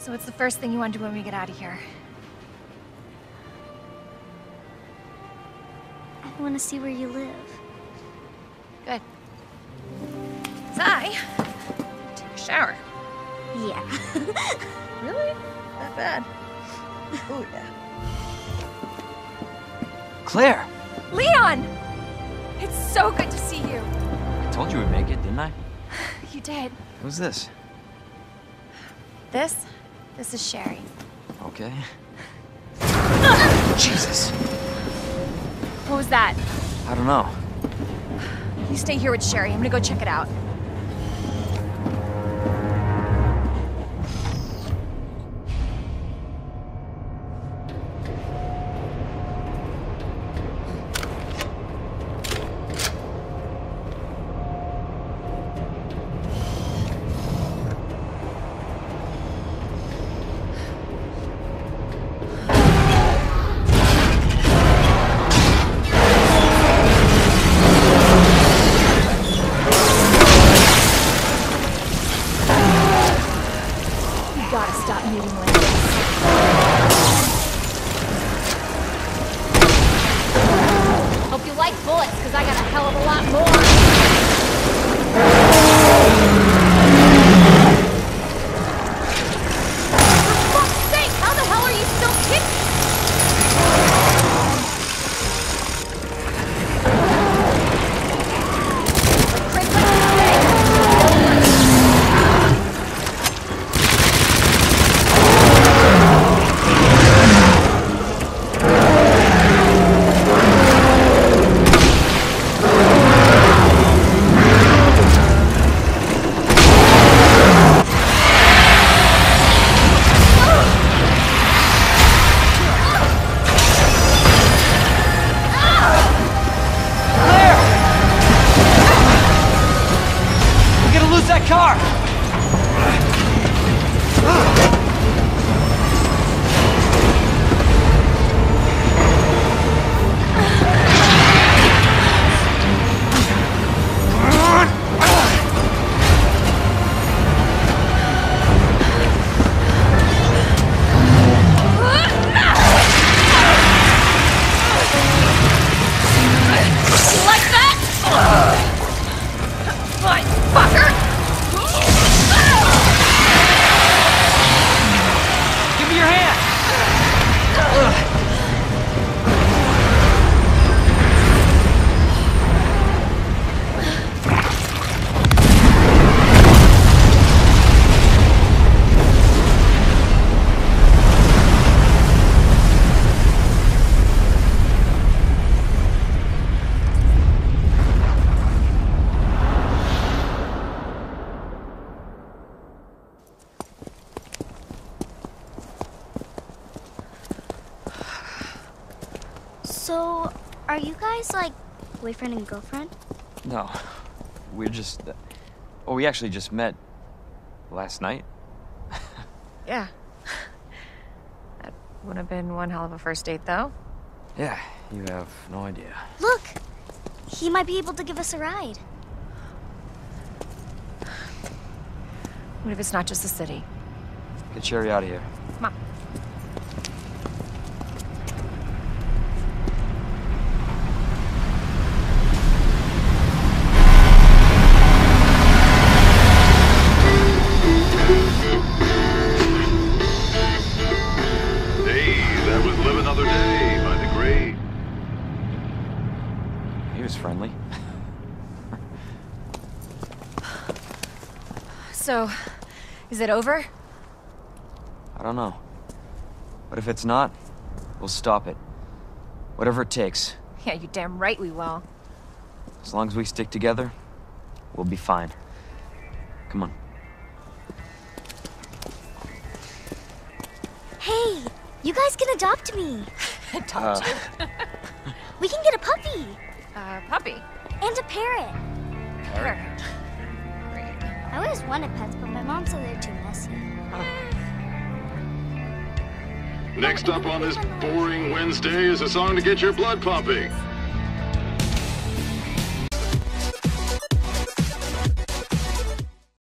So what's the first thing you want to do when we get out of here? I want to see where you live. Good. So I take a shower. Yeah. Really? That bad? Oh, yeah. Claire! Leon! It's so good to see you. I told you we'd make it, didn't I? You did. Who's this? This is Sherry. Okay. Jesus! What was that? I don't know. You stay here with Sherry. I'm gonna go check it out. So, are you guys like boyfriend and girlfriend? No. We're just... Oh, we actually just met last night. Yeah. That would have been one hell of a first date, though. Yeah, you have no idea. Look! He might be able to give us a ride. What if it's not just the city? Get Sherry out of here. Come on. Friendly. So, is it over? I don't know. But if it's not, we'll stop it. Whatever it takes. Yeah, you damn right we will. As long as we stick together, we'll be fine. Come on. Hey, you guys can adopt me. Adopt you? We can get a puppy. Puppy. And a parrot. Parrot. Great. I always wanted pets, but my mom said they're too messy. Next up on this boring Wednesday is a song to get your blood pumping.